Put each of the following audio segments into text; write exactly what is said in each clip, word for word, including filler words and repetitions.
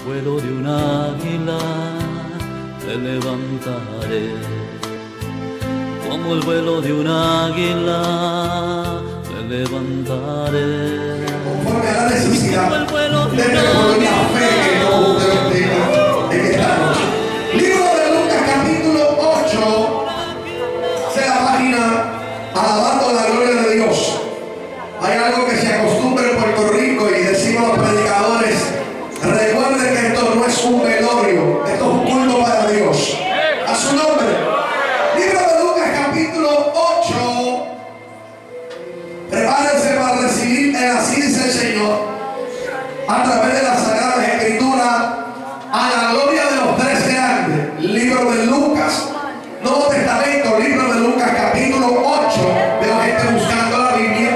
vuelo de un águila te levantaré, como el vuelo de un águila te levantaré. Conforme a la necesidad Como el vuelo de de un la águila. fe que no usted tenga en esta noche. Libro de Lucas capítulo ocho, de la página alabando la gloria de Dios. Hay algo que se acostumbra en Puerto Rico y decimos los predicadores: recuerden que esto no es un velorio, esto es un culto para Dios. A su nombre. Libro de Lucas capítulo ocho. Prepárense para recibir el así dice el Señor a través de las Sagradas Escrituras, a la gloria de los tres grandes. Libro de Lucas, Nuevo Testamento, libro de Lucas capítulo ocho. Veo gente buscando la Biblia.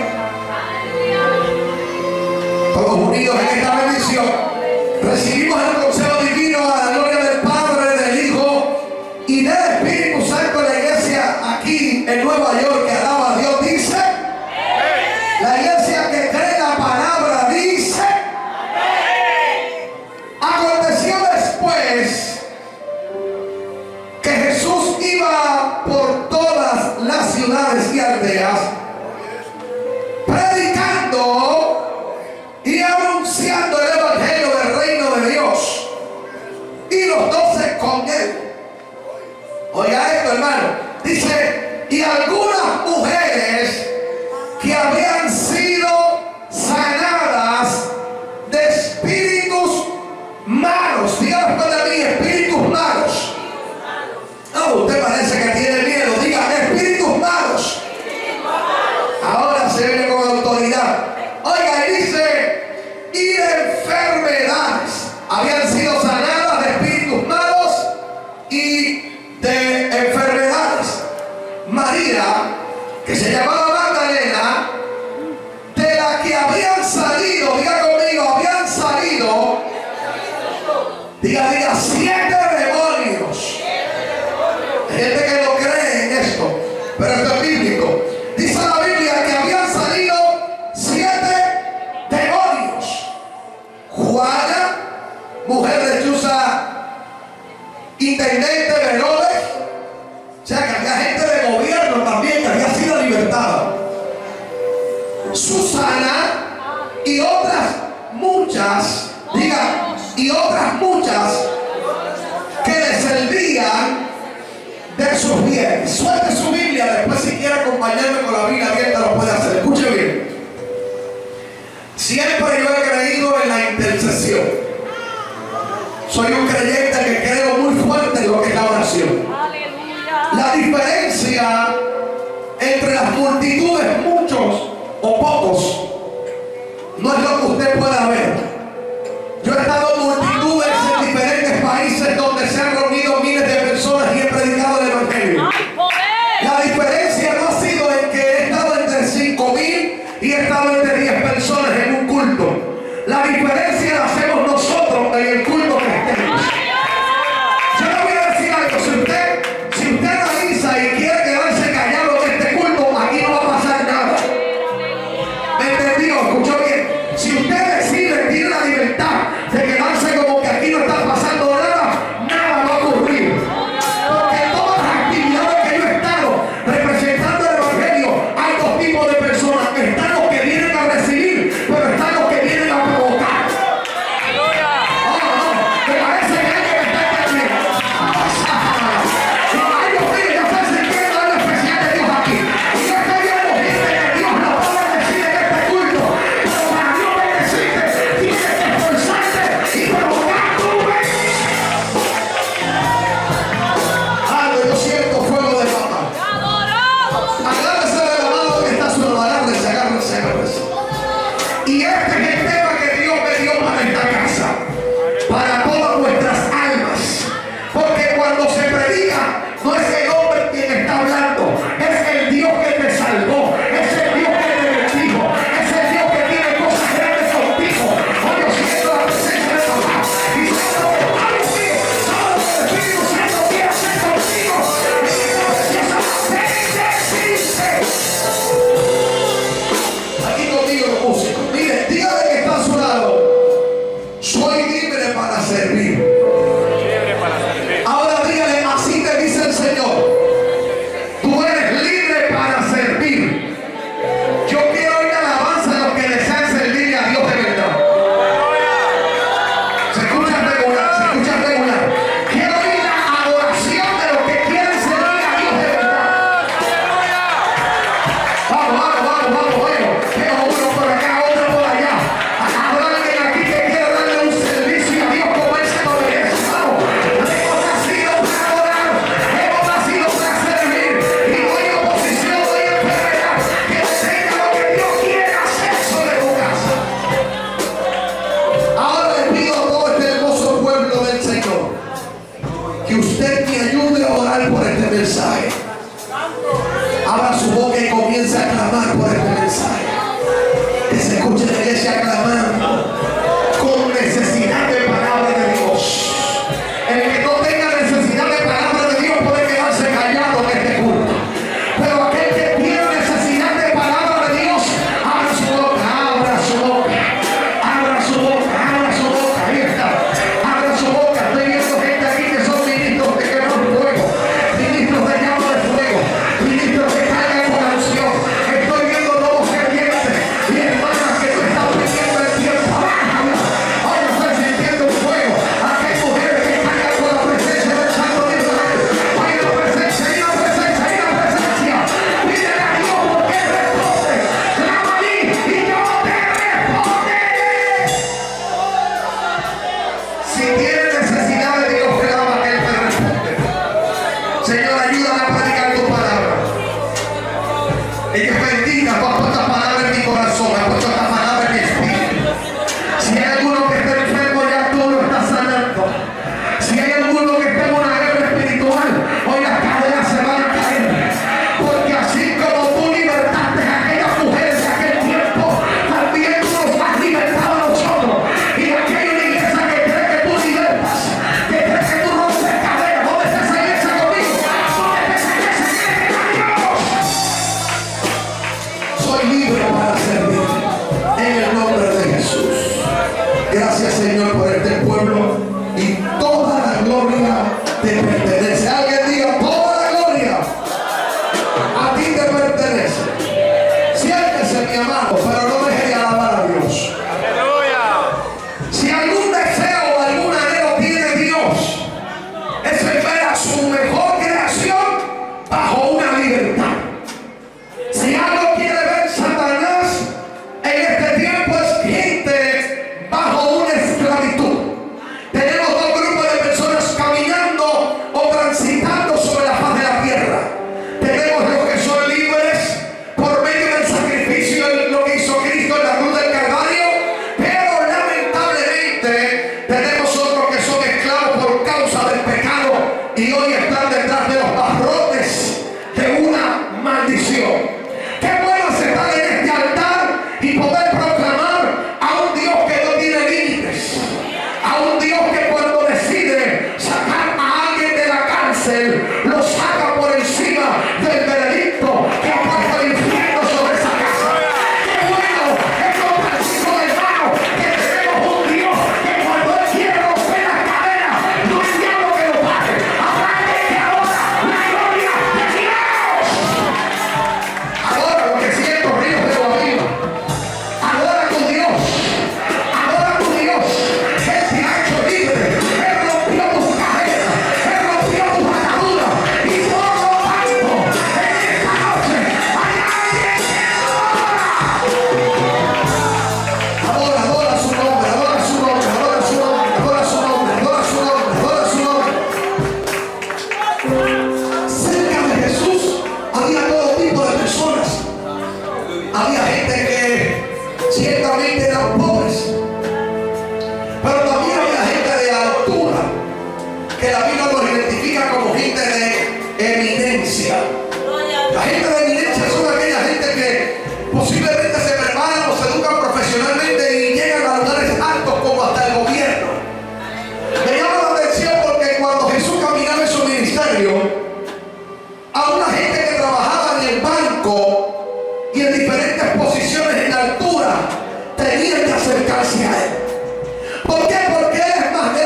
Todos unidos en esta bendición. Recibimos el consejo divino a la gloria del Padre, del Hijo y del Espíritu Santo. La iglesia aquí en Nueva York que alaba a Dios dice. La iglesia que cree la palabra dice. Aconteció después que Jesús iba por todas las ciudades y aldeas predicando y anunciando el evangelio del reino de Dios, y los doce con él. Oiga esto, hermano. Dice: y algunas mujeres que habían sido sanadas de espíritus malos. Diga después de mí: espíritus malos. No, usted parece que tiene miedo. Diga: espíritus malos. Ahora se viene con autoridad. Oiga, y dice: y de enfermedades. Habían sido sanadas de espíritus malos y de enfermedades. María, que se llamaba Magdalena, de la que habían salido, diga conmigo, habían salido, diga, diga, siete demonios. Hay gente que no cree en esto, pero esto es bíblico. Dice la Biblia que habían salido siete demonios. Juana, mujer de Chuza, intendente de Herodes. O sea que había gente de gobierno también que había sido libertada. Susana y otras muchas, diga, y otras muchas que le servían de sus bienes. Suelte su Biblia, después si quiere acompañarme con la Biblia abierta lo puede hacer. Escuche bien. Siempre yo he creído en la intercesión. Soy un creyente que creo muy fuerte en lo que es la oración. La diferencia entre las multitudes, muchos o pocos, no es lo que usted pueda ver. Yo he estado en multitudes en diferentes países donde se han reunido miles de personas y he predicado el evangelio. La diferencia no ha sido en que he estado entre cinco mil y he estado entre diez personas en un culto. La diferencia la hacemos nosotros en el culto que estemos. Yo le voy a decir algo: si usted, si usted analiza y quiere quedarse callado en este culto, aquí no va a pasar nada. ¿Me entendió? ¿Escuchó bien? Si usted decide, tiene la libertad de quedarse como que aquí no está pasando nada, nada va a ocurrir. Porque todas las actividades que yo he estado representando el evangelio, hay dos tipos de personas. Están los que vienen a recibir, pero están los que vienen a provocar. para servir. Libre para servir. Ahora dígale, así te dice el Señor. Tú eres libre para servir. Yo quiero oír alabanza a los que desean servirle a Dios de verdad. Se escucha regular, se escucha regular. Quiero oír la adoración de los que quieren servir a Dios de verdad. Vamos, vamos, vamos, vamos, bueno. Tengo uno por acá, otro por allá. Habrá alguien aquí que quiera darle un servicio a Dios como él se lo merece. Vamos. Hemos nacido para adorar, hemos nacido para servir. Y no hay oposición, no hay enfermedad que detenga lo que Dios quiere hacer sobre tu casa. Ahora le pido a todo este hermoso pueblo del Señor que usted me ayude a orar por este mensaje. Abra su boca y comience a clamar por este mensaje. Que se escuche la iglesia clamando con necesidad de palabra de Dios. El que no tenga necesidad de palabra de Dios puede quedarse callado en este culto. Pero aquel que tiene necesidad de palabra de Dios, abra su boca, abra su boca, abra su boca, abra su boca. Ahí está. Abra su boca. Estoy viendo gente aquí que son ministros de quemar fuego, ministros de llama de fuego, ministros que cargan con la unción. Estoy viendo nuevos creyentes y hermanas que tú estás pidiendo el tiempo. Ahora estoy sintiendo un fuego. Aquí hay mujeres que cargan con la presencia del Santo de Israel. Hay una presencia, hay una presencia, hay una presencia. Pídele a Dios porque Él responde. Clama a mí y yo te responderé. Si tienes necesidad de Dios, clama que Él te responde. Señor, ayúdame a predicar tu palabra. Ella es bendita, tú has puesto esta palabra en mi corazón, has puesto esta palabra en mi espíritu. Si hay alguno que esté enfermo, ya tú lo estás sanando. Si hay alguno que esté en una guerra espiritual, hoy las cadenas se van a caer. Porque así como tú libertaste a aquellas mujeres de aquel tiempo, también tú nos has libertado a nosotros. Y aquí hay una iglesia que cree que tú libertas, que cree que tú rompes cadenas. ¿Dónde está esa iglesia conmigo? ¿Dónde está esa iglesia que le cree a Dios? Soy libre para servir en el nombre de Jesús. Gracias, Señor, por este pueblo y toda la gloria te pertenece. Alguien diga, toda la gloria a ti te pertenece. Siéntese, mi amado, pero no deje de alabar a Dios. Aleluya. Si algún deseo o algún anhelo tiene Dios, es el ver a su mejor creación bajo una libertad. Si algo quiere ver Satanás en este tiempo es gente bajo una esclavitud. Tenemos dos grupos de personas caminando o transitando sobre la faz de la tierra. Tenemos los que son libres por medio del sacrificio de lo que hizo Cristo en la cruz del Calvario, pero lamentablemente tenemos otros que son esclavos por causa del pecado y hoy están detrás de los barrotes de una maldición. Qué bueno es estar en este altar y poder proclamar a un Dios que no tiene límites, a un Dios que cuando decide sacar a alguien de la cárcel, lo saca por encima del veredicto que ha puesto el infierno sobre esa casa. Qué bueno es compartir con hermano que tenemos un Dios que cuando Él quiere romper las cadenas, no hay diablo que lo pare. Habrá que ahora la gloria de Dios. Ahora lo que siento ríos de agua viva. Adora a tu Dios. Adora a tu Dios. Él te ha hecho libre. Él rompió tus cadenas. Él rompió tus ataduras. Y por lo tanto, en esta noche hay alguien que adora. Adora, adora su nombre, adora su nombre, adora su nombre, adora su nombre, adora su nombre, adora su nombre. Cerca de Jesús había todo tipo de personas. Había gente que ciertamente eran pobres, pero también había gente de altura, que la Biblia nos identifica como gente de eminencia. La gente de eminencia son aquella gente que posiblemente se preparan o se educan profesionalmente y llegan a lugares altos como hasta el gobierno. Me llama la atención porque cuando Jesús caminaba en su ministerio, a una gente que trabajaba en el banco y en diferentes posiciones en la altura tenían que acercarse a Él. ¿Por qué? Porque Él es más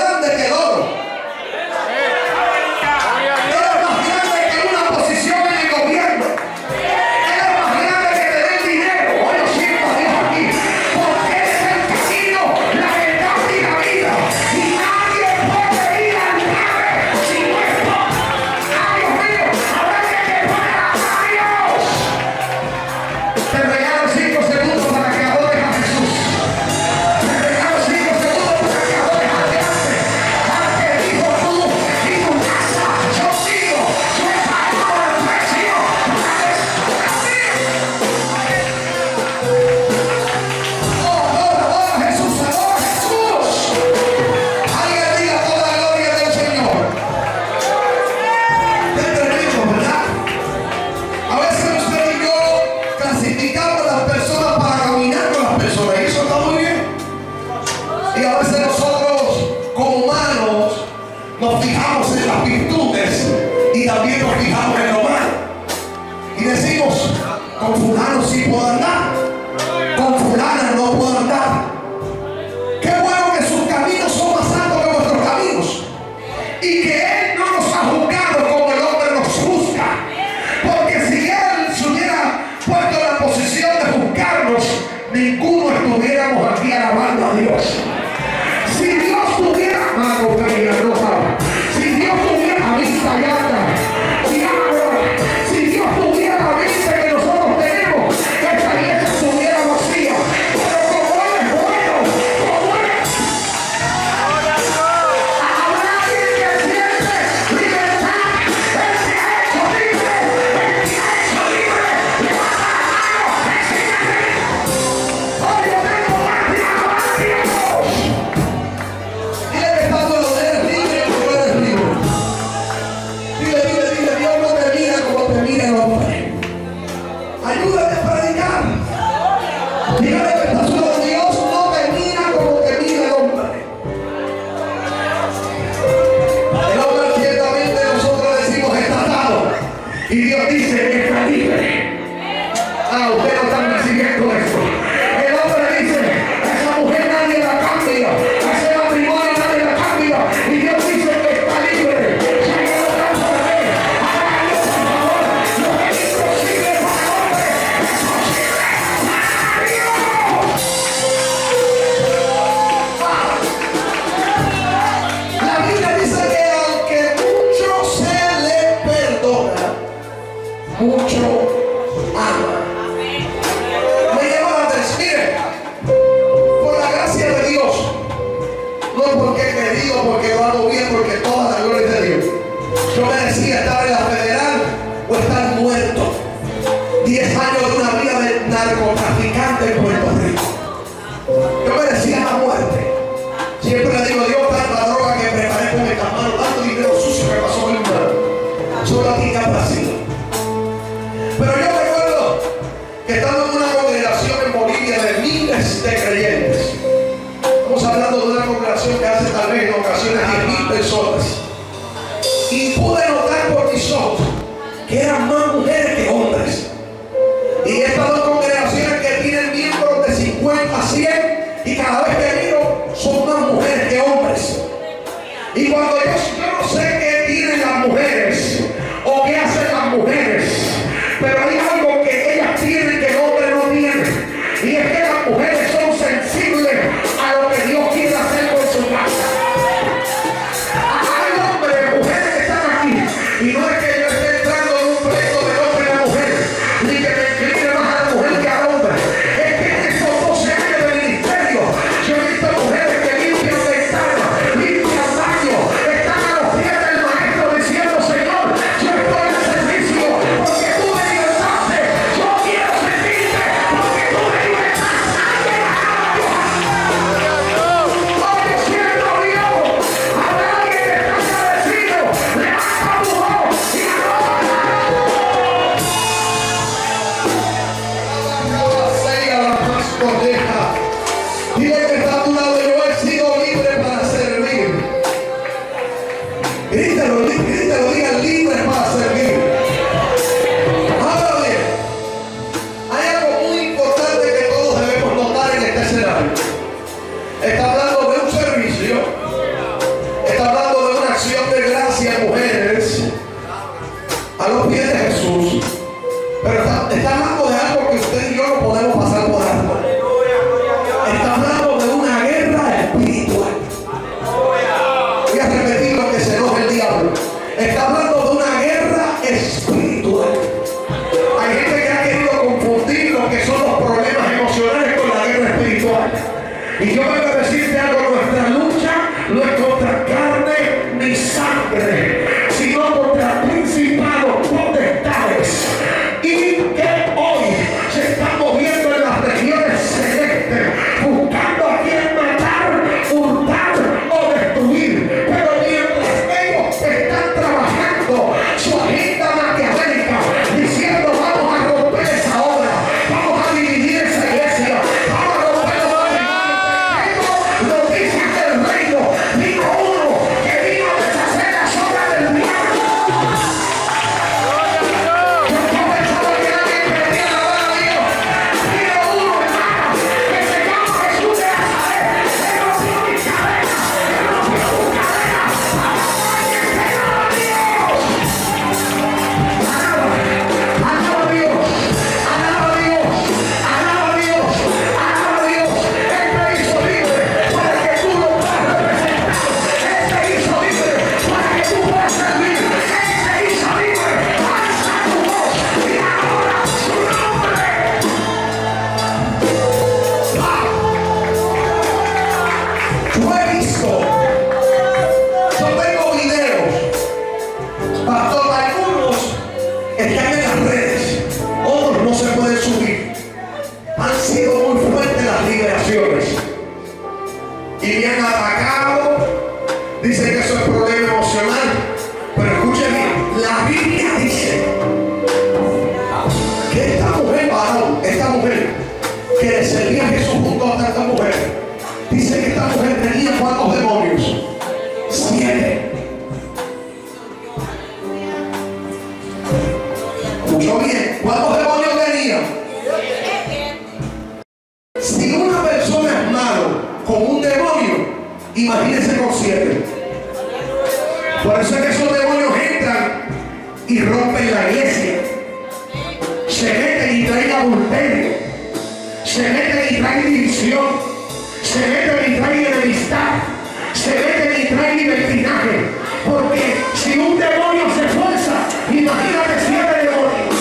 nos fijamos en las virtudes y también nos fijamos en lo malo. Y decimos, con fulano sí puedo andar, con fulana no puedo andar. Qué bueno que sus caminos son más altos que nuestros caminos. Y que Él no nos ha juzgado como el hombre nos juzga. Porque si Él se hubiera puesto en la posición de juzgarnos, ninguno estuviéramos aquí alabando a Dios. Si Dios tuviera mano peligrosa, si Dios tuviera vista llana, si, si Dios tuviera la vista que nosotros tenemos, esta iglesia estuviera vacía. Pero como Él es bueno, como Él es, habrá alguien que siente libertad. Él se ha hecho libre, Él se ha hecho libre. Levanta la mano, enséñate. Hoy yo tengo más tiempo, más tiempo. Dile que estando lo eres libre, tú eres libre. Dile, dile, dile, Dios no te mira como te mira el hombre. Ayúdate a predicar. Dígale que estás solo, Dios no te mira como te mira el hombre. El hombre ciertamente nosotros decimos está atado. Y Dios dice que está libre. Ah, ustedes no están recibiendo esto. El hombre dice, esa mujer nadie la cambia, ese matrimonio nadie la cambia. Y Dios dice que está libre. Ya que lo canso de ver. Haga Dios, por favor. Lo que es imposible para el hombre es posible para Dios. La Biblia dice que aunque mucho se le perdona, mucho ama. Me llama la atención, mire, por la gracia de Dios, no porque he querido, porque lo hago bien, porque toda la gloria es de Dios. Yo merecía estar en la federal o estar muerto. Diez años de una vida de narcotraficante en Puerto Rico. Yo merecía la muerte. Siempre le digo, Dios, tanta droga que preparé con estas manos, tanto dinero sucio que pasó en mi mano. Solo a ti que habrá sido. Pero yo recuerdo que estando en una congregación en Bolivia de miles de creyentes, estamos hablando de una congregación que hace tal vez en ocasiones diez mil personas, y pude notar por mis ojos que eran más mujeres que hombres. Y estas dos congregaciones que tienen miembros de cincuenta a cien, y cada vez que miro son más mujeres que hombres. Y cuando yo, yo no sé qué tienen las mujeres o qué hacen las mujeres, pero hay algo que ellas tienen que el hombre no tiene, y es que las mujeres son sensibles a lo que Dios quiere hacer con su casa. Hay hombres, mujeres que están aquí, y no es que yo esté entrando en un pleito de hombre y la mujer, ni que me incline más a la mujer que al hombre. Es que en estos doce años de ministerio yo he visto mujeres que limpian ventanas, limpian baños, están a los pies del maestro diciendo, Señor, yo estoy en servicio porque tú me libertaste, yo quiero servirte porque tú me libertaste. Oye, siento Dios, habrá alguien que está agradecido, levanta tu voz y adora. Dile que está a tu lado, yo he sido libre para servir. Grítalo, grítalo, diga libre para servir. Ahora bien, hay algo muy importante que todos debemos notar en este escenario. Está hablando de un servicio, está hablando de una acción de gracia, mujeres, a los pies de Jesús. Pero está, está hablando de algo que usted y yo no podemos pasar por alto. Está hablando de una guerra espiritual. Voy a repetir lo que se enoja el diablo. Está hablando de una guerra espiritual. Hay gente que ha querido confundir lo que son los problemas emocionales con la guerra espiritual. Y yo vengo a decirte algo, nuestra lucha no es contra carne ni sangre, sino contra principados, potestades, y que hoy se están moviendo en las regiones celestes, buscando a quien matar, hurtar o destruir. Pero mientras ellos están trabajando Dice que eso es problema emocional. Pero escúcheme, la Biblia dice que esta mujer, varón, esta mujer que le servía a Jesús junto a esta mujer, dice que esta mujer tenía cuántos demonios. Siete. Escuchó bien, ¿cuántos demonios tenía? Si una persona es malo con un demonio, imagínense con siete. Por eso es que esos demonios entran y rompen la iglesia, se meten y traen adulterio, se meten y traen división, se meten y traen enemistad, se meten y traen libertinaje. Porque si un demonio se esfuerza, imagínate siete demonios.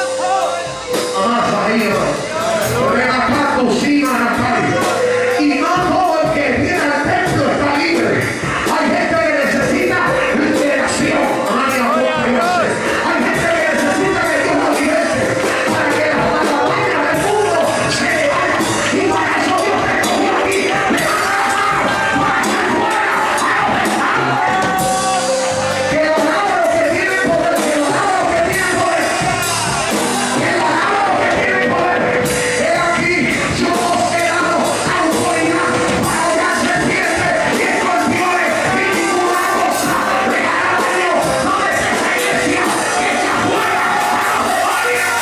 Ah, ahí va. Renato, Sima, Natalia. Y no todo el que viene al templo está libre. Hay gente que necesita liberación. Hay gente que necesita que Dios lo libere para que las alabanzas del mundo se levanten. Y para eso Dios te escogió a ti. Para que fuera a los pecados. Que los lados que tienen poder, que los lados que tienen poder, que los lados que tienen poder. He aquí, yo os he dado autoridad para hollar serpientes y escorpiones y ninguna cosa le hará daño. No es esa iglesia que echa fuera a los demonios.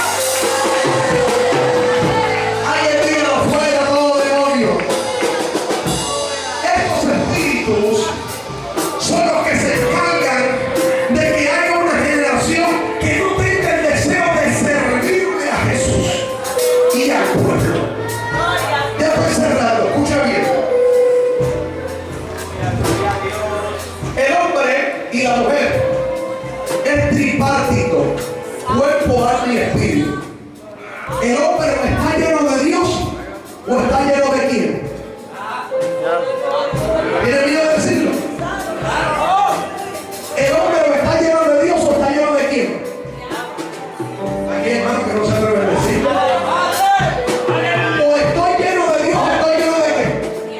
Hay envío fuera todo demonio. Estos espíritus son los que se encargan de que haya una generación que no tenga el deseo de servirle a Jesús y al pueblo. Ya estoy cerrado, escucha bien. El hombre y la mujer es tripartito, cuerpo, alma y espíritu. El hombre o está lleno de Dios o está lleno de quién. ¿Tiene miedo de decirlo? El hombre o está lleno de Dios o está lleno de quién. Aquí hermano que no se atreve a decir. O estoy lleno de Dios o estoy lleno de qué.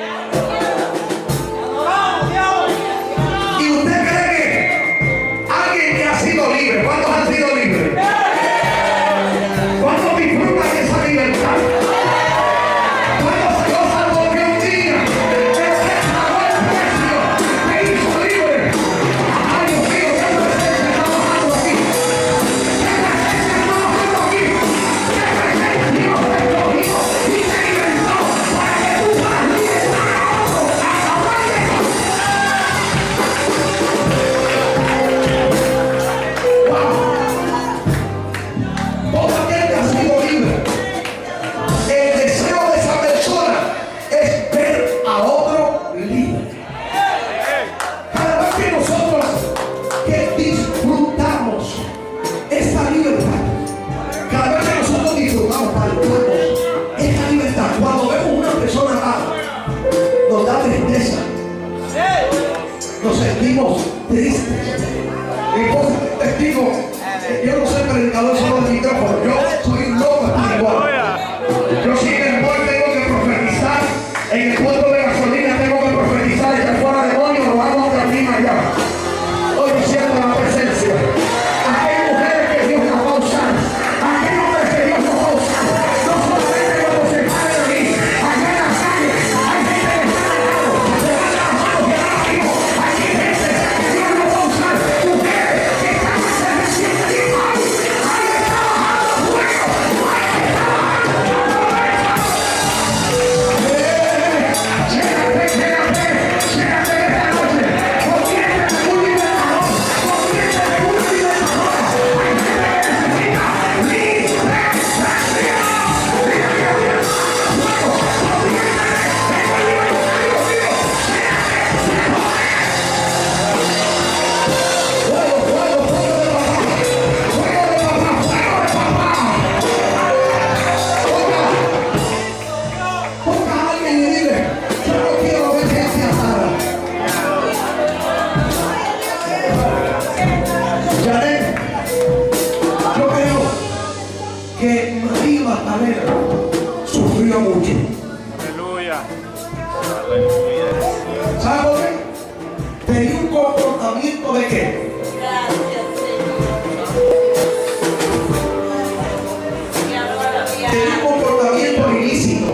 Y usted cree que alguien que ha sido libre, ¿cuántos han sido libres? ¿Cuántos disfrutan esa libertad? ¿Cuántos se gozan porque un día el que pagó el precio me hizo libre? Ay, Dios mío, qué presencia está bajando aquí. Qué presencia está bajando aquí. Qué presencia Dios te escogió y te libertó para que tú puedas libertar a otros a través de Dios. Wow. Todo aquel que ha sido libre, el deseo de esa persona es ver a otro libre. Cada vez que nosotros que disfrutamos esa libertad, cada vez que nosotros disfrutamos, palpamos esa libertad, cuando vemos una persona amada, nos da tristeza, nos sentimos tristes. Mi esposa es testigo. Yo no soy predicador solo del micrófono, yo soy un loco espiritual. Yo sí en el pueblo tengo que profetizar, en el puerto de gasolina tengo que profetizar, echar fuera demonios, lo hago otra misma allá. Hoy yo siento la presencia. Aquí hay mujeres que Dios las va a usar, aquí hay hombres que Dios los va a usar. No solamente cuando se paren aquí, allá en la calle, hay gente que está al lado, levanta las manos y ahora mismo, aquí hay gente que Dios los va a usar. Mujeres que están en servicio de Dios, ahí está bajando fuego. tenía un comportamiento de qué? Tenía un comportamiento ilícito.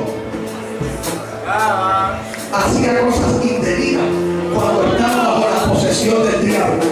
Hacía cosas indebidas cuando estaba bajo la posesión del diablo.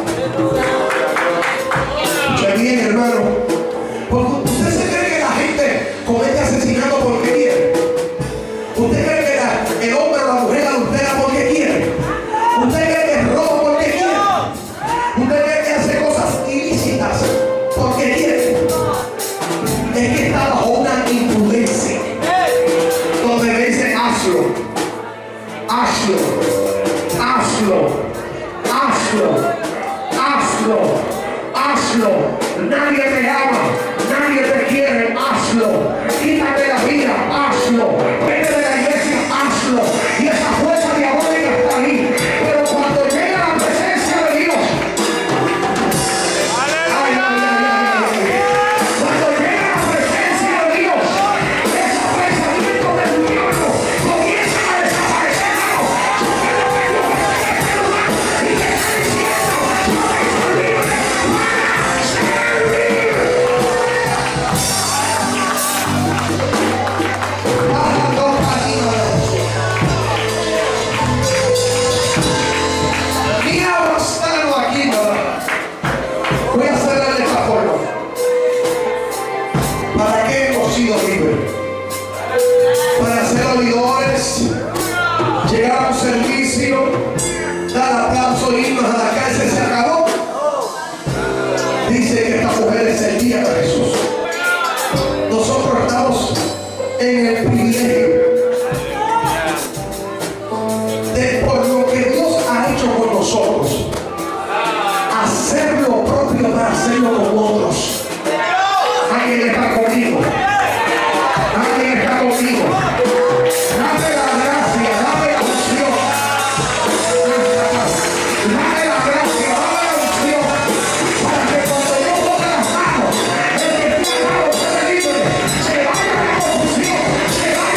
Escucha bien, hermano. Porque usted se cree que la gente comete asesinato porque quiere. Usted cree que la, el hombre o la mujer adultera porque quiere. Usted cree que roba porque quiere. Usted cree que hace cosas ilícitas porque quiere. Es que está bajo una influencia donde le dice hazlo, hazlo, hazlo, hazlo, hazlo, hazlo. Nadie te ama, nadie te quiere, hazlo. Quítate la vida, hazlo. Vete de la iglesia, hazlo. Y esa fuerza diabólica está ahí. Pero cuando llega la presencia de Dios, ay, ay, ay, ay, ay. Cuando llega la presencia de Dios, esos pensamientos del diablo comienzan a desaparecer. Yo quiero verlo en este lugar y te está diciendo, yo estoy libre para ser libre. Ah, no, ni abastando aquí, ¿verdad? Voy a hacerle de esta forma. ¿Para qué hemos sido libres? Para ser oidores, llegar a un servicio, dar aplauso, irnos a la cárcel, se acabó. Dice que esta mujer es el día de Jesús. Nosotros estamos en el privilegio de, por lo que Dios ha hecho con nosotros, hacer lo propio para hacerlo con otros. Alguien está conmigo. Alguien está conmigo. Dame la gracia, dame la unción. Dame la gracia, dame la unción. Para que cuando yo ponga las manos, el que está al lado se libre. Se vaya la confusión, se vaya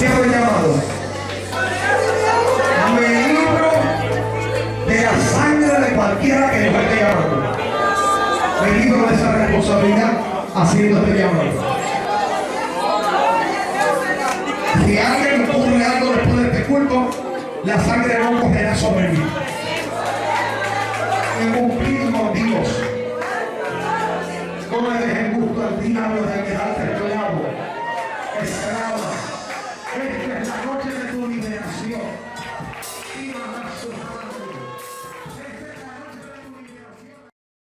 cierro el llamado. Me libro de la sangre de cualquiera que nos esté llamando. Me libro de esa responsabilidad haciendo este llamado. Si a alguien ocurre algo después de este culto, la sangre no correrá sobre mí. He cumplido con Dios. No le dejen gusto al diablo de quedarte esclavo. Esclava. Esta es la noche